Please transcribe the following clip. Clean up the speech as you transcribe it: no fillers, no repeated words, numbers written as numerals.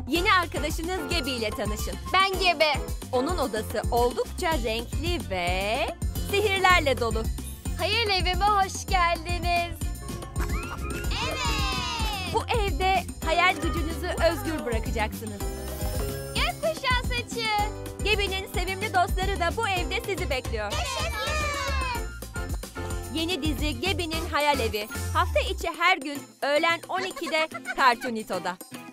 Yeni arkadaşınız Gabby ile tanışın. Ben Gebe. Onun odası oldukça renkli ve sihirlerle dolu. Hayal evime hoş geldiniz. Evet. Bu evde hayal gücünüzü özgür bırakacaksınız. Gökkuşağı saçı. Gabby'nin sevimli dostları da bu evde sizi bekliyor. Yeni dizi Gabby'nin Hayal Evi. Hafta içi her gün öğlen 12'de Cartoon Network'ta.